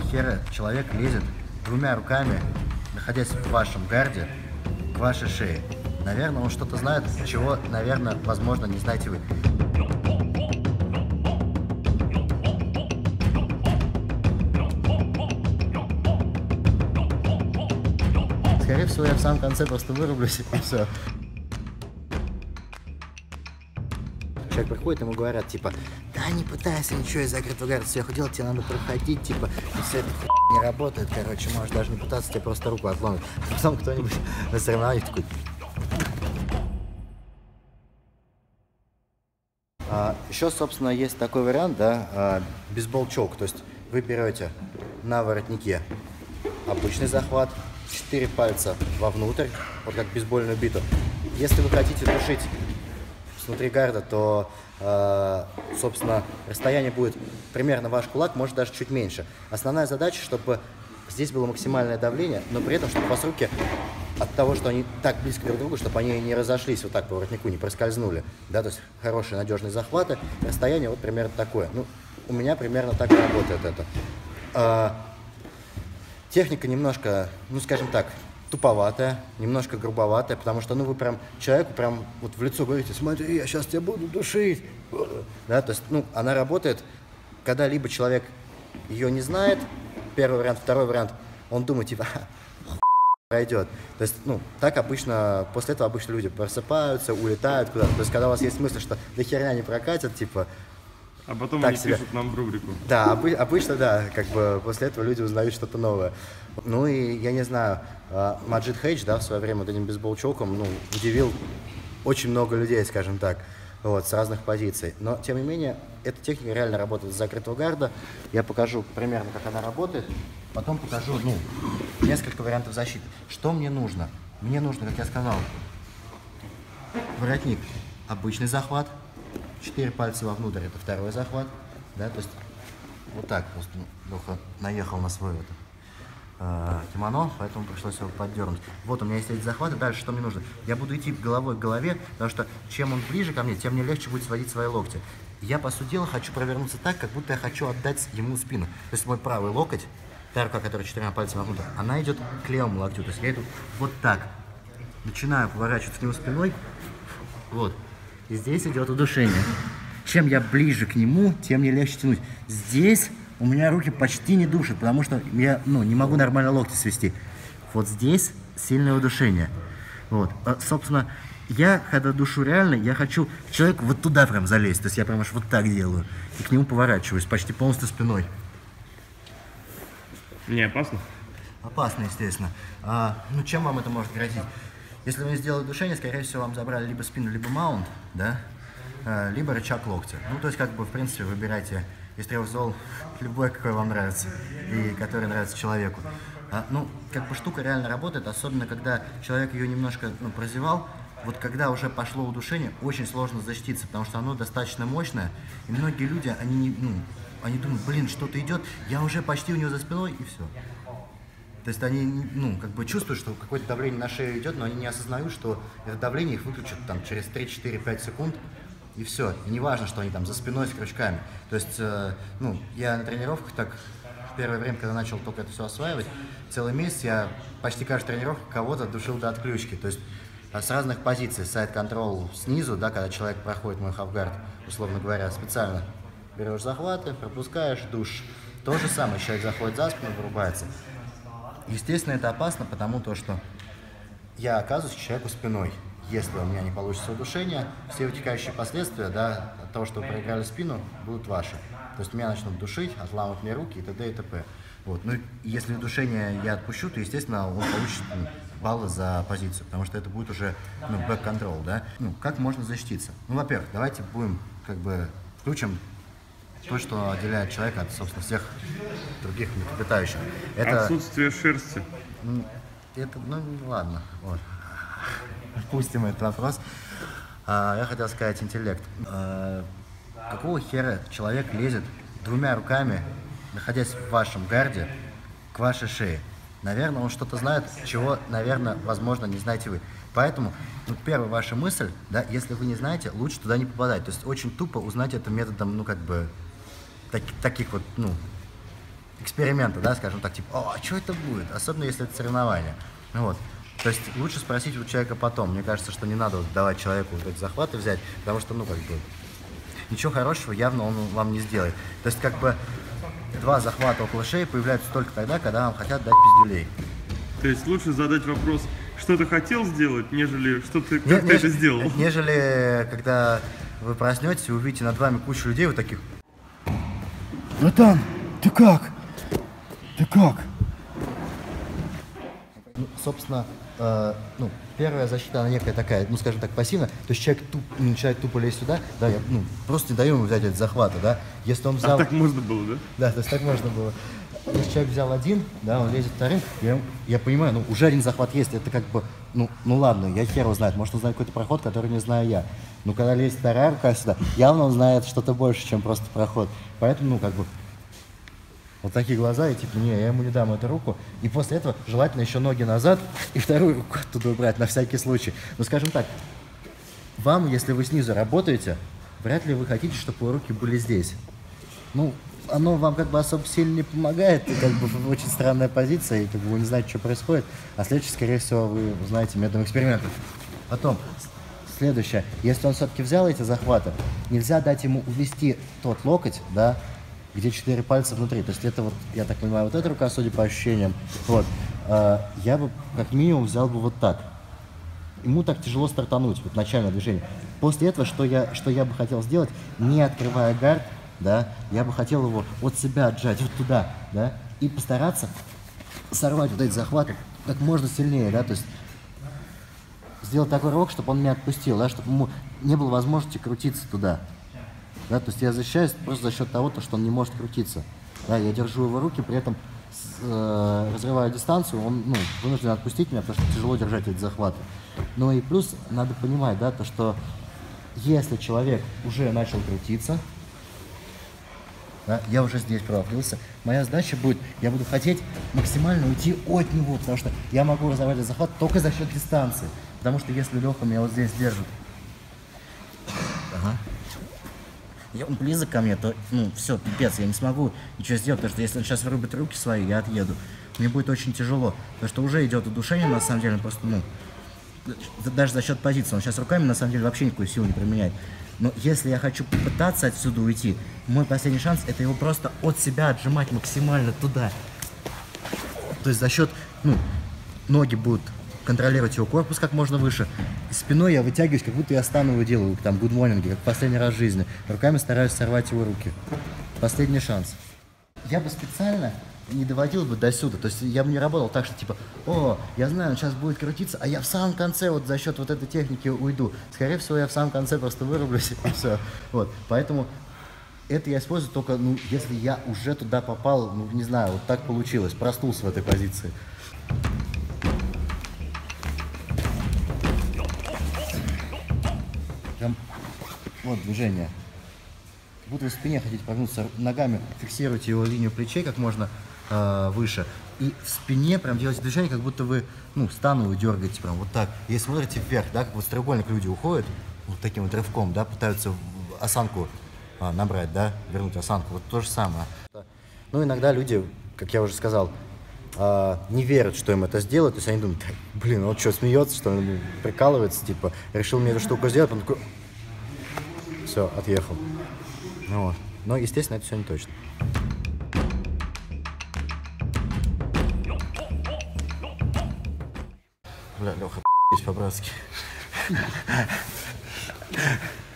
хера человек лезет двумя руками, находясь в вашем гарде, к вашей шее? Наверное, он что-то знает, чего, наверное, возможно, не знаете вы. Скорее всего, я в самом конце просто вырублюсь и все. Человек приходит, ему говорят, типа, да не пытайся ничего из закрытого гарда сверху делать, тебе надо проходить, типа, и все это не работает, короче, можешь даже не пытаться, тебе просто руку отломит. А потом кто-нибудь на соревнованиях такой... Еще, собственно, есть такой вариант, да, бейсбол-чок, то есть вы берете на воротнике обычный захват, 4 пальца вовнутрь, вот как бейсбольную биту. Если вы хотите душить внутри гарда, то, собственно, расстояние будет примерно ваш кулак, может даже чуть меньше. Основная задача, чтобы здесь было максимальное давление, но при этом, чтобы у вас руки от того, что они так близко друг к другу, чтобы они не разошлись вот так по воротнику, не проскользнули. Да, то есть хорошие надежные захваты, расстояние вот примерно такое. Ну, у меня примерно так и работает это. Техника немножко, ну, скажем так, туповатая, немножко грубоватая, потому что, ну, вы прям человеку прям вот в лицо говорите, смотри, я сейчас тебя буду душить. Да, то есть, ну, она работает, когда либо человек ее не знает, первый вариант, второй вариант, он думает, типа, пройдет. То есть, ну, так обычно, после этого обычно люди просыпаются, улетают куда-то. То есть, когда у вас есть мысль, что до херня не прокатят, типа... А потом они пишут нам в рубрику. Да, обычно, да, как бы после этого люди узнают что-то новое. Ну и, я не знаю, Маджид Хейдж, да, в свое время вот этим бейсбол-чоком, ну, удивил очень много людей, скажем так, вот, с разных позиций. Но, тем не менее, эта техника реально работает с закрытого гарда. Я покажу примерно, как она работает. Потом покажу, ну, несколько вариантов защиты. Что мне нужно? Мне нужно, как я сказал, воротник, обычный захват, 4 пальца вовнутрь, это второй захват, да, то есть вот так просто Леха наехал на свое кимоно, поэтому пришлось его поддернуть. Вот у меня есть эти захваты, дальше что мне нужно? Я буду идти головой к голове, потому что чем он ближе ко мне, тем мне легче будет сводить свои локти. Я, по сути дела, хочу провернуться так, как будто я хочу отдать ему спину. То есть мой правый локоть, та рука, которая 4 пальцами вовнутрь, она идет к левому локтю, то есть я иду вот так, начинаю поворачиваться к нему спиной, вот. И здесь идет удушение. Чем я ближе к нему, тем мне легче тянуть. Здесь у меня руки почти не душат, потому что я, ну, не могу нормально локти свести. Вот здесь сильное удушение. Вот. Собственно, я, когда душу реально, я хочу к человеку вот туда прям залезть. То есть я прям аж вот так делаю. И к нему поворачиваюсь почти полностью спиной. Не опасно? Опасно, естественно. Ну, чем вам это может грозить? Если вы не сделали удушение, скорее всего, вам забрали либо спину, либо маунт, да, либо рычаг локтя. Ну, то есть, как бы, в принципе, выбирайте из 3 зол любой, какой вам нравится, и который нравится человеку. Ну, как бы, штука реально работает, особенно, когда человек ее немножко, ну, прозевал. Вот когда уже пошло удушение, очень сложно защититься, потому что оно достаточно мощное, и многие люди, они думают, блин, что-то идет, я уже почти у него за спиной, и все. То есть они, ну, как бы чувствуют, что какое-то давление на шею идет, но они не осознают, что это давление их выключат там через 3-4-5 секунд, и все. И не важно, что они там за спиной с крючками. То есть, ну, я на тренировках так, в первое время, когда начал только это все осваивать, целый месяц я почти каждую тренировку кого-то душил до отключки. То есть с разных позиций, сайд-контрол снизу, да, когда человек проходит мой хафгард, условно говоря, специально берешь захваты, пропускаешь, душ. То же самое, человек заходит за спину, вырубается. Естественно, это опасно, потому что я оказываюсь к человеку спиной. Если у меня не получится удушение, все вытекающие последствия, да, от того, что вы проиграли спину, будут ваши. То есть меня начнут душить, отламывать мне руки и т.д. и т.п. Вот. Ну, если удушение я отпущу, то, естественно, он получит баллы за позицию, потому что это будет уже, ну, бэк-контрол, да. Ну, как можно защититься? Ну, во-первых, давайте будем, как бы, включим то, что отделяет человека от, собственно, всех других млекопитающих. Это отсутствие шерсти. Это, ну, ладно, вот. Пустим этот вопрос. Я хотел сказать интеллект. Какого хера человек лезет двумя руками, находясь в вашем гарде, к вашей шее? Наверное, он что-то знает, чего, наверное, возможно, не знаете вы. Поэтому, ну, первая ваша мысль, да, если вы не знаете, лучше туда не попадать. То есть очень тупо узнать это методом, ну, как бы, таких вот, ну, эксперимента, да, скажем так, типа, о, а что это будет? Особенно если это соревнование. Ну вот. То есть лучше спросить у человека потом. Мне кажется, что не надо вот давать человеку вот эти захваты взять, потому что, ну, как бы, ничего хорошего явно он вам не сделает. То есть, как бы, 2 захвата около шеи появляются только тогда, когда вам хотят дать пиздюлей. То есть лучше задать вопрос, что ты хотел сделать, нежели что ты, как ты это сделал. Нежели, когда вы проснетесь и увидите над вами кучу людей, вот таких. Братан, ты как? Ты как? Ну, собственно, ну, первая защита, она некая такая, ну, скажем так, пассивная. То есть человек начинает тупо лезть сюда, да, я просто не даю ему взять эти захваты, да. Если он взял... А так можно было, да? Да, то есть так можно было. Если человек взял один, да, он лезет вторым, я понимаю, ну, уже один захват есть, это как бы, ну ладно, я хер его знает, может он знает какой-то проход, который не знаю я. Но когда лезет вторая рука сюда, явно он знает что-то больше, чем просто проход. Поэтому, ну, как бы, вот такие глаза, и типа, не, я ему не дам эту руку. И после этого желательно еще ноги назад и вторую руку оттуда убрать, на всякий случай. Ну, скажем так, вам, если вы снизу работаете, вряд ли вы хотите, чтобы руки были здесь. Ну, оно вам как бы особо сильно не помогает, и как бы очень странная позиция, и как бы вы не знаете, что происходит. А следующее, скорее всего, вы узнаете методом экспериментов. Потом, следующее, если он все-таки взял эти захваты, нельзя дать ему увести тот локоть, да, где 4 пальца внутри. То есть это вот, я так понимаю, вот эта рука, судя по ощущениям. Вот. Я бы как минимум взял бы вот так. Ему так тяжело стартануть, вот начальное движение. После этого, что я бы хотел сделать, не открывая гард, да, я бы хотел его от себя отжать вот туда, да, и постараться сорвать вот эти захваты как можно сильнее, да, то есть сделать такой рывок, чтобы он меня отпустил, да, чтобы ему не было возможности крутиться туда, да, то есть я защищаюсь просто за счет того, что он не может крутиться, да, я держу его руки, при этом разрываю дистанцию, он, ну, вынужден отпустить меня, потому что тяжело держать эти захваты. Ну и плюс надо понимать, да, то, что если человек уже начал крутиться, да, я уже здесь провалился, моя задача будет, я буду хотеть максимально уйти от него, потому что я могу разорвать этот захват только за счет дистанции. Потому что если Леха меня вот здесь держит, и он близок ко мне, то, ну, все, пипец, я не смогу ничего сделать, потому что если он сейчас вырубит руки свои, я отъеду. Мне будет очень тяжело, потому что уже идет удушение, на самом деле, просто, ну, даже за счет позиции. Он сейчас руками, на самом деле, вообще никакую силу не применяет. Но если я хочу попытаться отсюда уйти, мой последний шанс — это его просто от себя отжимать максимально туда. То есть за счет, ну, ноги будут контролировать его корпус как можно выше. И спиной я вытягиваюсь, как будто я стану и делаю, там, гудморнинги, как в последний раз в жизни. Руками стараюсь сорвать его руки. Последний шанс. Я бы специально не доводил бы до сюда. То есть я бы не работал так, что типа, о, я знаю, он сейчас будет крутиться, а я в самом конце вот за счет вот этой техники уйду. Скорее всего, я в самом конце просто вырублюсь и все. Вот, поэтому это я использую только, ну, если я уже туда попал, ну, не знаю, вот так получилось, проснулся в этой позиции. Прям, вот движение. Как будто вы в спине хотите прогнуться, ногами фиксируйте его линию плечей как можно выше. И в спине прям делайте движение, как будто вы, ну, становую дергаете прям вот так. И смотрите вверх, да, как вот с треугольник люди уходят, вот таким вот рывком, да, пытаются осанку набрать, да, вернуть осанку. Вот то же самое. Ну, иногда люди, как я уже сказал, не верят, что им это сделают. То есть они думают, блин, он что, смеется, что он прикалывается, типа, решил мне эту штуку сделать, он такой, все, отъехал. Ну, вот. Но, естественно, это все не точно. Бля, Леха, по-братски.